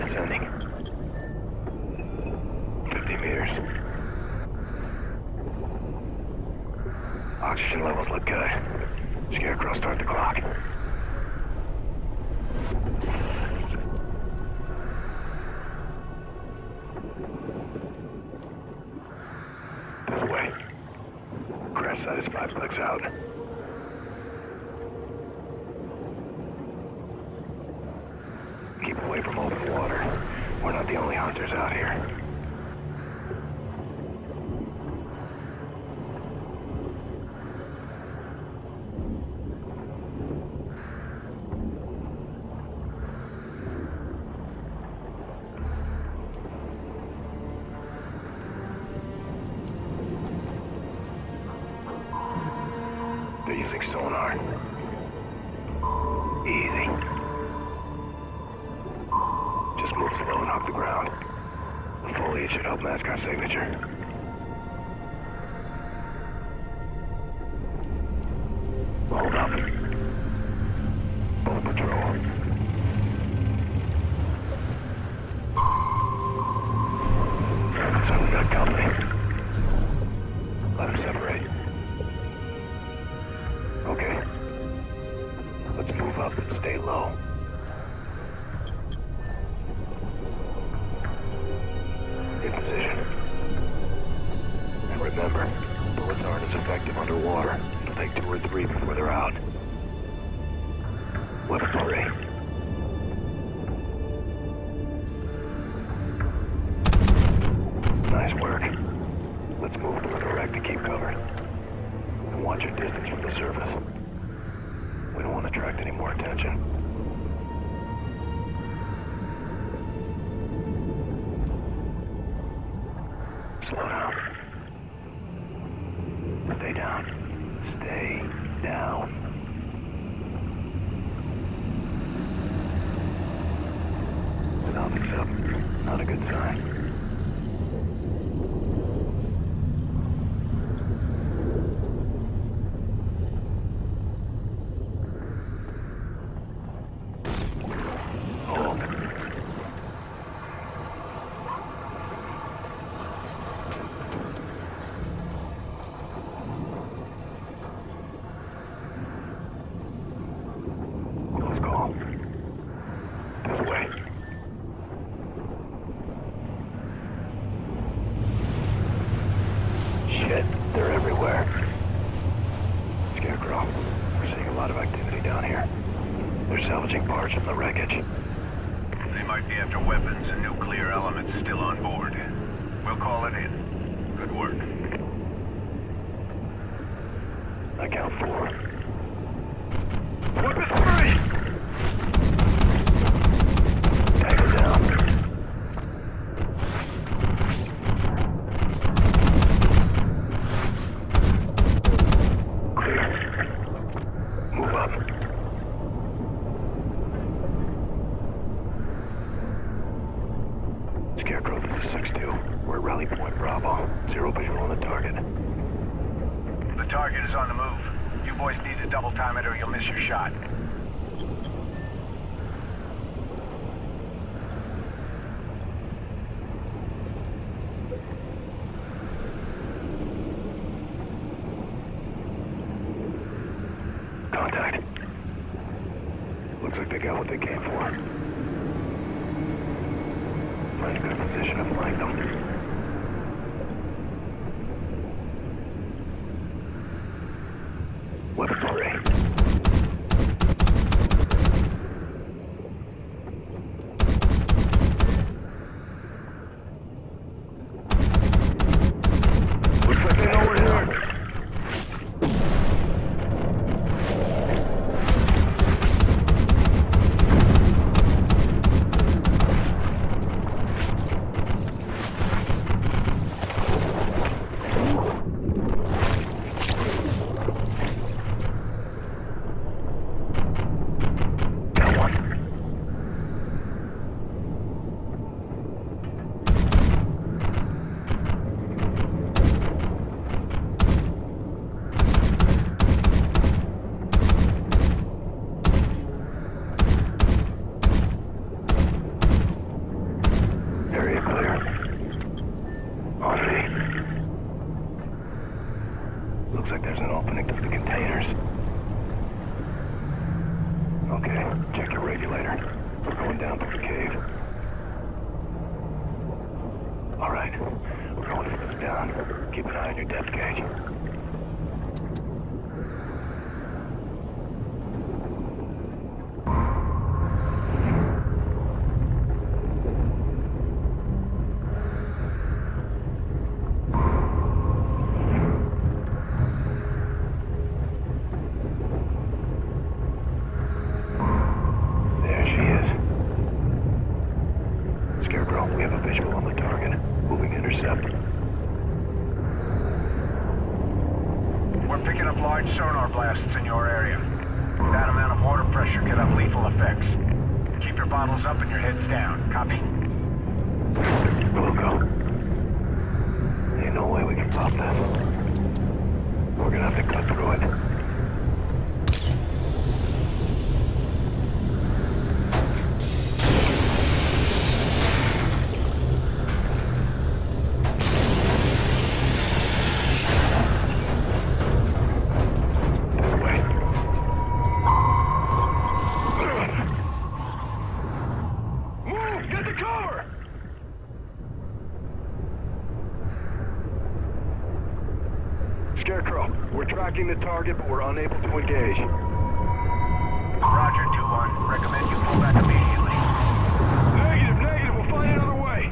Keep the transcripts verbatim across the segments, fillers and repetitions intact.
Sending. fifty meters. Oxygen levels look good. Scarecrow, start the clock. This way. Crash site is five clicks out. Keep away from open water. We're not the only hunters out here. They're using sonar. Easy. Just move slow and hug the ground. The foliage should help mask our signature. Hold up. Bullet patrol. So we got company. Let them separate. Okay. Let's move up and stay low. In position. And remember, bullets aren't as effective underwater. It'll take two or three before they're out. Weapons ready. Nice work. Let's move to the wreck to keep cover. And watch your distance from the surface. We don't want to attract any more attention. Slow down. Stay down. Stay down. Something's up. Not a good sign. Hold. Close call. This way. Shit, they're everywhere. Scarecrow, we're seeing a lot of activity down here. They're salvaging parts from the wreckage. They might be after weapons and nuclear elements still on board. We'll call it in. Good work. I count four. Weapons free! Tag her down. Clear. Move up. Scarecrow, this is six two. We're at Rally Point Bravo. Zero visual on the target. The target is on the move. You boys need to double time it or you'll miss your shot. Contact. Looks like they got what they came for. Find a good position to flank them. Weapons ready. Looks like they know we're here. Okay, check your regulator. We're going down through the cave. All right, we're going further down. Keep an eye on your depth gauge. Sonar blasts in your area. That amount of water pressure can have lethal effects. Keep your bottles up and your heads down. Copy? We'll go. Ain't no way we can pop that. We're gonna have to cut through it. Scarecrow, we're tracking the target, but we're unable to engage. Roger, two one. Recommend you pull back immediately. Negative, negative. We'll find another way.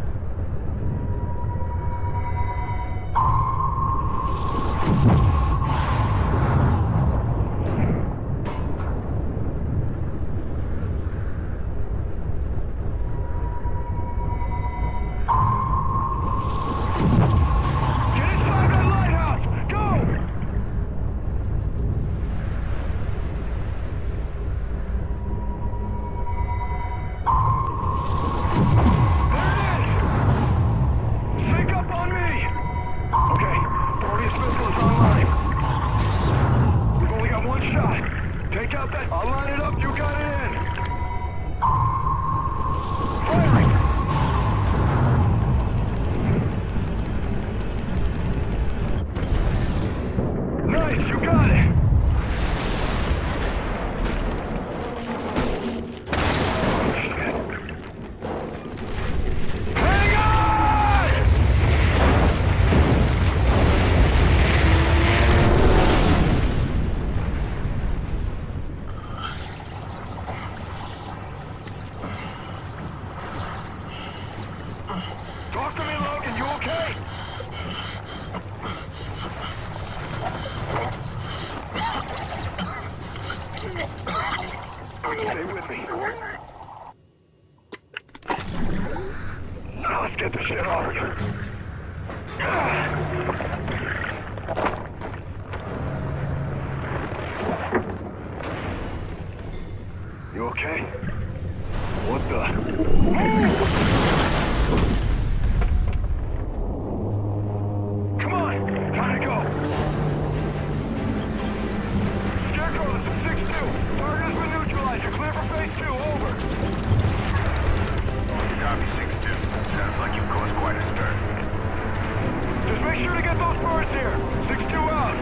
Talk to me, Logan. You okay? Stay with me. Now let's get the shit off of you. You okay? What the? Come on! Time to go! Scarecrow, this is six two. Target has been neutralized. You're clear for phase two. Over. Copy, six two. Sounds like you've caused quite a stir. Just make sure to get those birds here. six two out.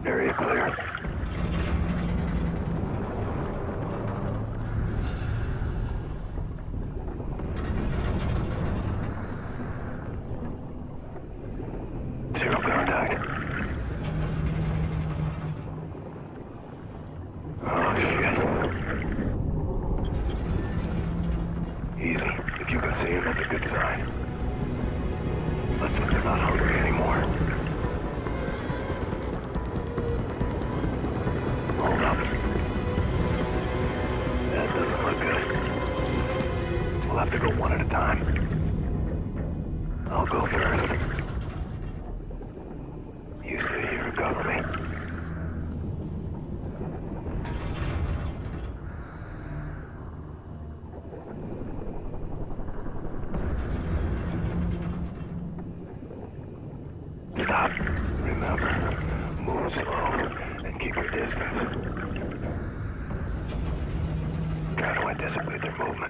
Area clear. Zero contact. Oh, shit. Easy. If you can see him, that's a good sign. Let's hope they're not hungry anymore. Hold up. That doesn't look good. We'll have to go one at a time. I'll go first. You stay here and cover me. Stop. Remember, move slow and keep your distance. Try to anticipate their movement.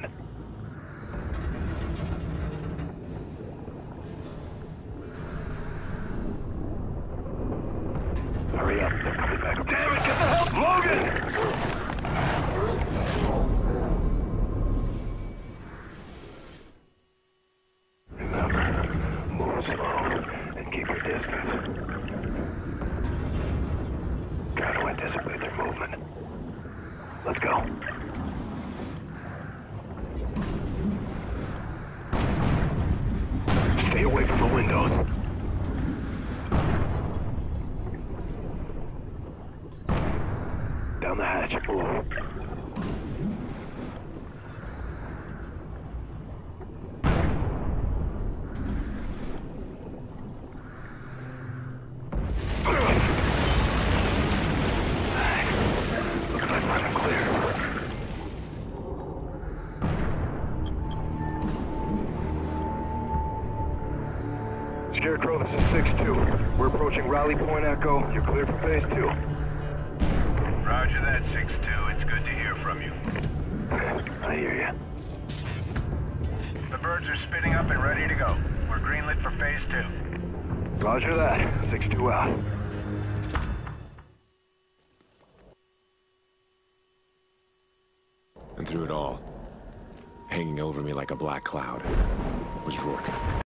Hurry up, they're coming back. Damn it, get the hell, Logan! Remember, move slow and keep your distance. Try to anticipate their movement. Let's go. Stay away from the windows. Down the hatch, move. Looks like we're clear. Scarecrow, this is six two. We're approaching Rally Point Echo. You're clear for phase two. Roger that, six two. It's good to hear from you. I hear you. The birds are spinning up and ready to go. We're greenlit for phase two. Roger that. six two out. And through it all, hanging over me like a black cloud, was Rourke.